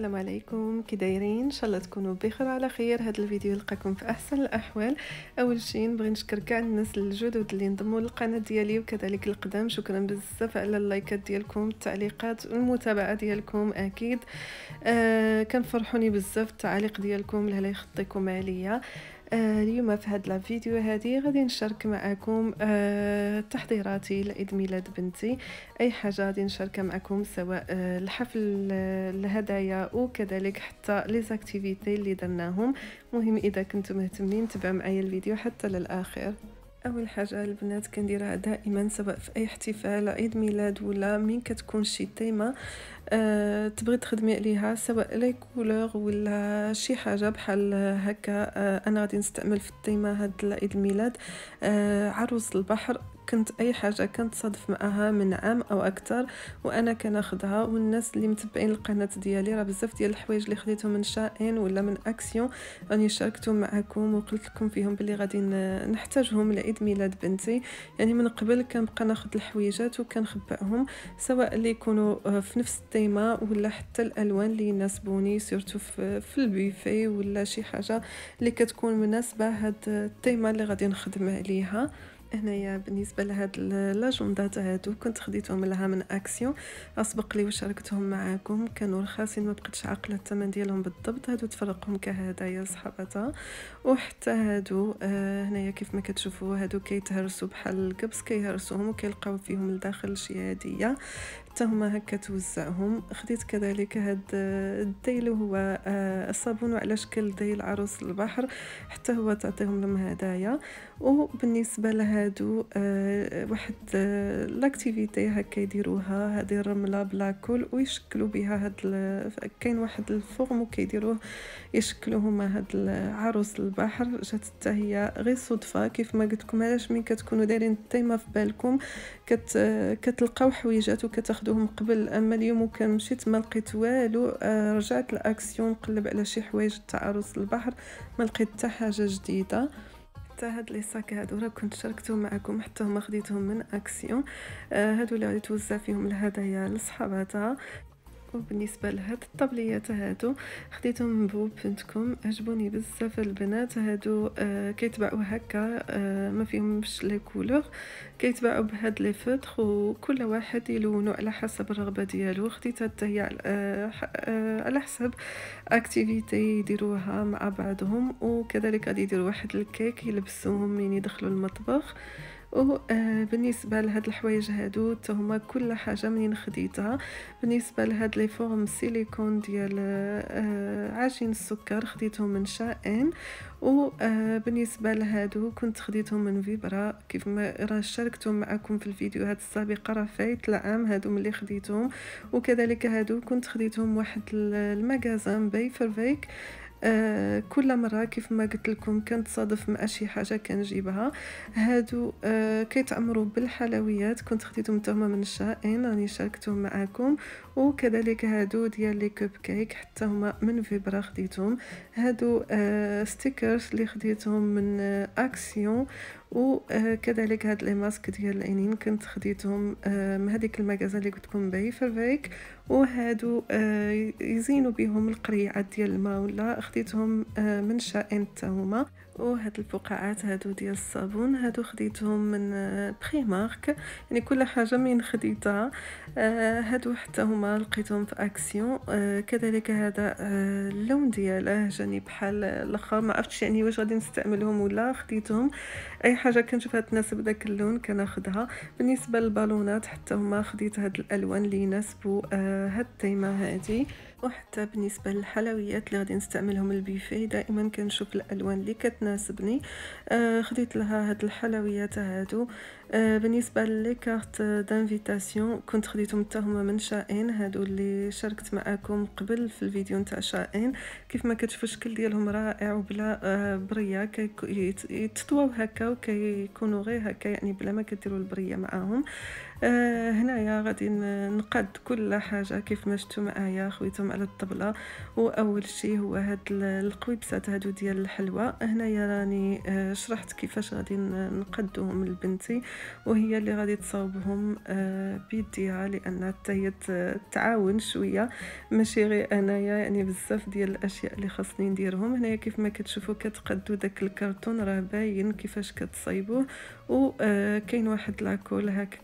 السلام عليكم، كي دايرين؟ ان شاء الله تكونوا بخير وعلى خير. هذا الفيديو يلقاكم في احسن الاحوال. اول شيء نبغي نشكر كاع الناس الجدد اللي انضموا للقناه ديالي وكذلك القدام. شكرا بزاف على اللايكات ديالكم، التعليقات والمتابعه ديالكم. اكيد كنفرحوني بزاف التعاليق ديالكم اللي يخطيكم عليا. اليوم في هذا الفيديو هذه غادي نشارك معكم تحضيراتي لعيد ميلاد بنتي. اي حاجه غادي نشاركها معكم، سواء الحفل، الهدايا وكذلك حتى لي زاكتيفيتي اللي درناهم. مهم اذا كنتم مهتمين تبعوا معايا الفيديو حتى للاخر. اول حاجه البنات كنديرها دائما سواء في اي احتفال عيد ميلاد ولا من كتكون شي تيمه تبغي تخدمي عليها، سواء لي كولور ولا شي حاجه بحال هكا. انا غادي نستعمل في التيمه هاد عيد الميلاد عروس البحر. كنت اي حاجه كنت صادف معها من عام او اكثر وانا كناخذها، والناس اللي متبعين القناه ديالي راه بزاف ديال الحوايج اللي خديتهم من شائن ولا من اكسيون راني شاركتهم معكم وقلت لكم فيهم بلي غادي نحتاجهم لعيد ميلاد بنتي. يعني من قبل كنبقى ناخذ الحويجات وكنخبئهم، سواء اللي يكونوا في نفس التيمه ولا حتى الالوان اللي يناسبوني، سورتو في البيفي ولا شي حاجه اللي كتكون مناسبه هاد التيمه اللي غادي نخدم عليها. هنايا بالنسبه لهاد لاجوندات هادو كنت خديتهم لها من اكسيون، اسبق لي وشاركتهم معكم، كانوا رخاصين ما بقيتش عاقله الثمن ديالهم بالضبط. هادو تفرقهم كهدايا صحابتها. وحتى هادو هنايا كيف ما كتشوفوا هادو كيتهرسوا بحال القبص، كيهرسوهم وكيلقاو فيهم لداخل شي هديه حتى هما هكا توزعهم. خديت كذلك هاد الديل وهو الصابون على شكل ديل عروس البحر، حتى هو تعطيهم لهم هدايا. وبالنسبه لهادو واحد لاكتيفيتي هكا يديروها، هذه الرمله بلاكول ويشكلوا بها هاد كاين واحد الفورم وكيديروه يشكلوا هما هاد عروس البحر. جات حتى هي غير صدفه كيف ما قلت لكم، علاش ملي كتكونوا دايرين التيمه في بالكم كتلقاو حويجات وكتاخذوهم قبل. اما اليوم وكان مشيت ما لقيت والو، رجعت لاكسيون نقلب على شي حوايج تاع عروس البحر ما لقيت حتى حاجه جديده. حتى هاد لي صاك هادو راه كنت شاركتهم معكم، حتى هما خديتهم من اكسيون. هادو اللي غادي توزع فيهم الهدايا لصحاباتها. وبالنسبه لهاد الطبليات هادو خديتهم من بوب.com، عجبوني بزاف البنات. هادو كيتباعوا هكا، ما فيهمش لي كولور، كيتباعوا بهاد لي فوتر وكل واحد يلونو على حسب الرغبه ديالو. خديت حتى هي على حسب اكتيفيتي يديروها مع بعضهم، وكذلك غادي يديروا واحد الكيك يلبسوهم من يدخلوا المطبخ. بالنسبه لهاد الحوايج هادو حتى هما كل حاجه منين خديتها. بالنسبه لهاد لي فورم سيليكون ديال عجين السكر خديتهم من شائن. وبالنسبه لهادو كنت خديتهم من فيبرا، كيف ما راه شاركتهم معكم في الفيديوهات السابقه، راه فايت العام هادو ملي خديتهم. وكذلك هادو كنت خديتهم واحد المغازان باي فرفيك. كل مره كيف ما قلت لكم كنتصادف مع شي حاجه كنجيبها. هادو كيتعمروا بالحلويات، كنت خديتهم تما من شائن راني شاركتهم معكم. وكذلك هادو ديال لي كوب كيك حتى هما من فيبرا خديتهم. هادو ستيكرز اللي خديتهم من اكسيون. وكذلك هاد لي ماسك ديال العينين كنت خديتهم من هذيك المغازه اللي قلت لكم باي فرفيك. وهادو يزينوا بهم القريعات ديال الماء ولا خديتهم من شائن حتى هما. وهاد الفقاعات هادو ديال الصابون هادو خديتهم من بريمارك، يعني كل حاجه من خديتها. هادو حتى هما لقيتهم في اكسيون. كذلك هذا اللون دياله جاني بحال الاخر، ما عرفتش يعني واش غادي نستعملهم ولا خديتهم. اي حاجه كنشوفها تناسب داك اللون كناخذها. بالنسبه للبالونات حتى هما خديت هاد الالوان اللي يناسبوا هاد التيمه هادي. وحتى بالنسبه للحلويات اللي غادي نستعملهم البيفي دائما كنشوف الالوان اللي كتناسبني. خديت لها هاد الحلويات هادو. بالنسبه لي كارت دانفيتاسيون كنت خديتهم حتى هما من شائن، هادو اللي شاركت معكم قبل في الفيديو نتاع شائن. كيف ما كتشوفوا الشكل ديالهم رائع وبلا بريه، يتطواو هكا وكيكونوا غير هكا، يعني بلا ما كديروا البريه معاهم. هنايا غادي نقاد كل حاجه كيف ما شفتوا معايا، خويتهم على الطبله. واول شيء هو هاد القويبسات هادو ديال الحلوى. هنايا راني شرحت كيفاش غادي نقدوهم لبنتي، وهي اللي غادي تصاوبهم بيديها، لان حتى هي تعاون شويه، ماشي غير انايا. يعني بزاف ديال الاشياء اللي خاصني نديرهم. هنايا كيف ما كتشوفوا كتقدوا داك الكرتون راه باين كيفاش كتصايبوه. وكاين واحد لاكول هكا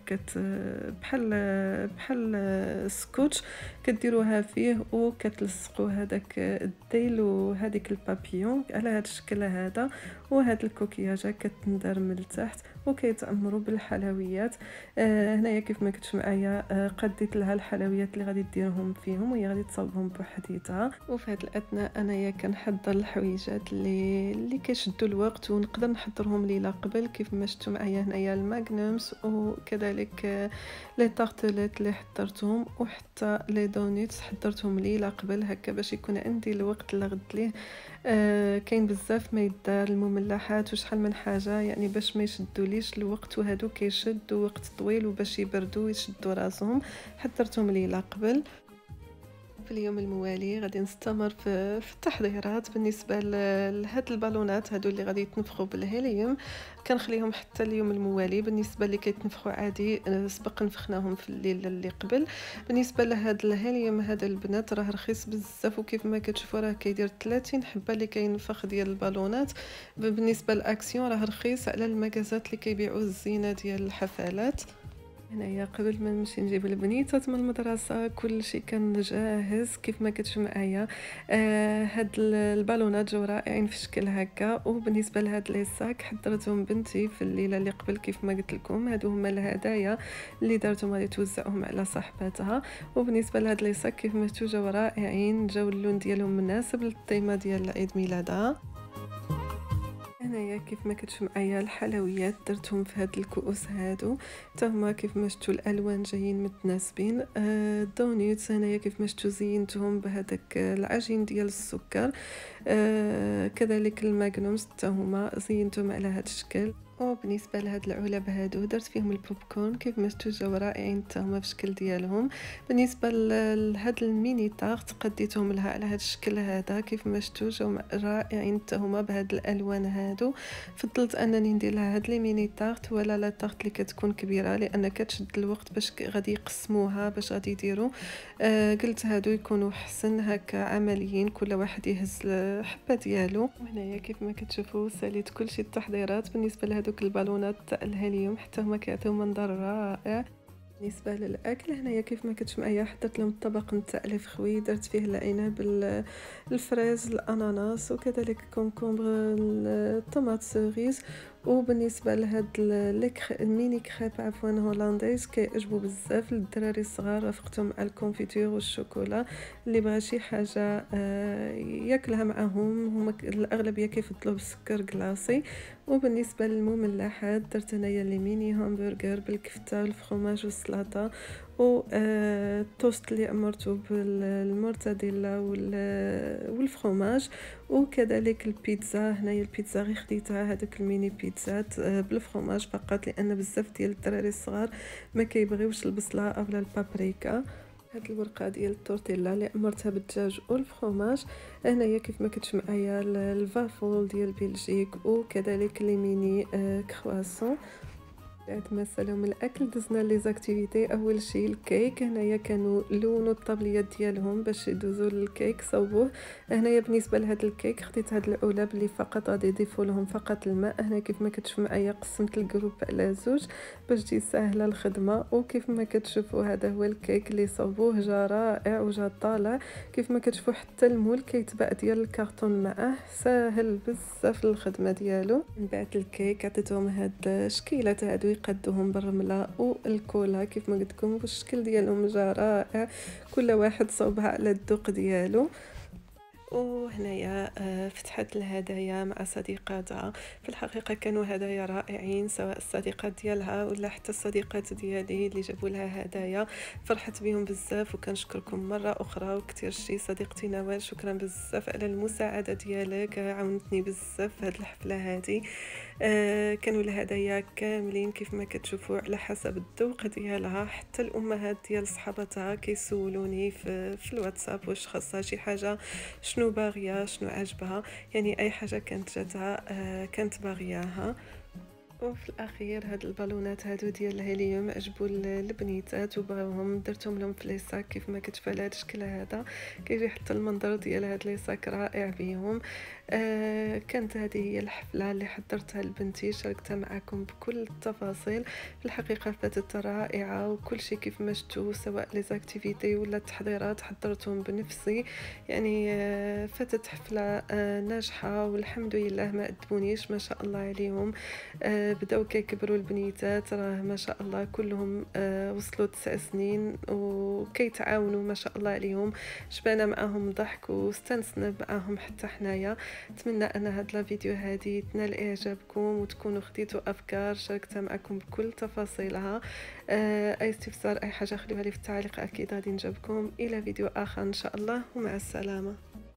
بحال سكوتش كديروها فيه وكتلصقوا هذاك الديل وهذيك البابيون على هذا الشكل هذا. وهاد الكوكياجه كتندار من التحت وكيتعمروا بالحلويات. هنايا كيف ما كنتش معايا قديت لها الحلويات اللي غادي ديرهم فيهم، وهي غادي تصاوبهم بوحديتها. وفي هذا الاثناء انايا كنحضر الحويجات اللي كيشدوا الوقت ونقدر نحضرهم ليله قبل. كيف ما شفتوا معايا هنايا الماغنومز، وكذلك لي طارتليت اللي حضرتهم، وحتى لي دونيتس حضرتهم ليله قبل هكا باش يكون عندي الوقت اللي غد ليه. كاين بزاف ما يدار المملحات وشحال من حاجه، يعني باش ما يشدوليش الوقت، وهادو كيشدوا وقت طويل وباش يبردوا ويشدوا راسهم. حضرتهم ليله قبل. في اليوم الموالي غادي نستمر في التحضيرات بالنسبه لهاد البالونات هادو اللي غادي يتنفخوا بالهيليوم. كنخليهم حتى اليوم الموالي. بالنسبه اللي كيتنفخوا عادي سبق نفخناهم في الليل اللي قبل. بالنسبه لهاد الهيليوم هذا البنات راه رخيص بزاف، وكيف ما كتشوفوا راه كيدير 30 حبه اللي كينفخ ديال البالونات. بالنسبه لاكسيون راه رخيص على المكازات اللي كيبيعوا الزينه ديال الحفلات. هنايا قبل ما نمشي نجيب البنيتات من المدرسه كل شيء كان جاهز. كيف ما كتشوف معايا هاد البالونات جاو رائعين في شكل هكا. وبالنسبه لهاد لي ساك حضرتهم بنتي في الليله اللي قبل. كيف ما قلت لكم هادو هما الهدايا اللي دارتهم غادي توزعهم على صاحباتها. وبالنسبه لهاد لي ساك كيف ما شفتوا جاو رائعين، جاو اللون ديالهم مناسب للطيمه ديال عيد ميلادها. هنايا كيف ما كتشوف معايا الحلويات درتهم في هاد الكؤوس هادو حتى هما كيف ما شفتوا الالوان جايين متناسبين. الدونيتس هنايا كيف ما شفتوا زينتهم بهذاك العجين ديال السكر. كذلك الماغنومز حتى هما زينتهم على هاد الشكل. وبالنسبه لهاد العلب هادو درت فيهم البوب كورن. كيف ما شفتوا جاو رائعين حتى هما في الشكل ديالهم. بالنسبه لهاد الميني طارت قديتهم لها على هاد الشكل هذا. كيف ما شفتوا جاو رائعين حتى هما بهاد الالوان هادو. فضلت انني ندير لها هاد لي ميني طارت ولا لا طارت اللي كتكون كبيره، لان كتشد الوقت باش غادي يقسموها باش غادي يديروا. قلت هادو يكونوا حسن هكا عمليين، كل واحد يهز الحبه ديالو. وهنايا كيف ما كتشوفوا ساليت كلشي التحضيرات بالنسبه لهادوك البالونات تاع الهيليوم حتى هما كيعطيو منظر رائع. بالنسبه للاكل هنايا كيف ما كتشوف معايا حضرت لهم الطبق نتاع الفخوي. درت فيه العنب، الفريز، الاناناس، وكذلك كونكومبر، الطوماط سوريز. وبالنسبه لهاد الميني كريب عفوا هولنديز كيعجبوا بزاف للدراري الصغار. رافقتهم مع الكونفيتور والشوكولا اللي بغى شي حاجه ياكلها معاهم. هما الاغلبيه كيفضلوا بالسكر كلاصي. وبالنسبه للمملحات درت هنايا لي ميني همبرغر بالكفته والفرماج والسلطه، والتوست اللي عمرته بالمورتاديلا والفرماج. وكذلك البيتزا. هنايا البيتزا غير خديتها هذوك الميني بيتزات بالفرماج فقط، لان بزاف ديال الدراري الصغار ما كيبغيوش البصله اولا البابريكا. هاد الورقه ديال التورتيلا اللي عمرتها بالدجاج والفرماج. هنايا كيف ما كتشوف معايا الفافول ديال بلجيك، وكذلك لي ميني كرواسون. بعد ما سالهم الاكل دزنا لي زاكتيفيتي. اول شيء الكيك. هنايا كانوا لونوا الطابليات ديالهم باش يدوزوا للكيك صوبوه. هنايا بالنسبه لهذا الكيك خديت هاد العلب اللي فقط غادي يضيفوا لهم فقط الماء. هنا كيف ما كتشوف معايا قسمت الجروب على زوج باش تجي سهله الخدمه. وكيف ما كتشوفوا هذا هو الكيك اللي صوبوه، جا رائع وجا طالع. كيف ما كتشوفوا حتى المول كيتباع ديال الكرتون معاه، ساهل بزاف الخدمه ديالو. من بعد الكيك عطيتهم هاد الشكيلات هادو يقدوهم بالرمله والكولا. كيف ما قلت لكم الشكل ديالهم جا رائع، كل واحد صوبها على الذوق ديالو. وهنايا فتحت الهدايا مع صديقاتها. في الحقيقة كانوا هدايا رائعين، سواء الصديقات ديالها ولا حتى الصديقات ديالي اللي جابوا لها هدايا. فرحت بهم بزاف وكنشكركم مرة أخرى. وكثير شي صديقتي نوال، شكرا بزاف على المساعدة ديالك، عاونتني بزاف في هذه الحفلة هذه. كانوا الهدايا كاملين كيف ما كتشوفوا على حسب الذوق ديالها. حتى الامهات ديال صحابتها كيسولوني في الواتساب واش خاصها شي حاجه، شنو باغيه، شنو عجبها. يعني اي حاجه كانت جاتها كانت باغياها. وفي الاخير هاد البالونات هادو ديال الهيليوم عجبوا البنيتات وبغاوهم، درتهم لهم في ليساك كيف ما كتشوف على هاد الشكل هذا. كيجي حتى المنظر ديال هاد ليساك رائع بهم. كانت هذه هي الحفله اللي حضرتها لبنتي، شاركتها معكم بكل التفاصيل. في الحقيقه فاتت رائعه، وكل شيء كيف ما شفتوا، سواء لي زاكتيفيتي ولا التحضيرات حضرتهم بنفسي. يعني فاتت حفله ناجحه والحمد لله، ما ادبونيش، ما شاء الله عليهم. بداو كيكبروا البنيتات، راه ما شاء الله كلهم وصلوا 9 سنين وكيتعاونوا ما شاء الله عليهم. شبعنا معاهم ضحك واستنسنا معاهم حتى حنايا. نتمنى ان هاد لا فيديو هادي تنال اعجابكم وتكونوا خديتوا افكار شاركتها معكم بكل تفاصيلها. اي استفسار، اي حاجه خليوها لي في التعليق، اكيد غادي نجاوبكم. الى فيديو اخر ان شاء الله، ومع السلامه.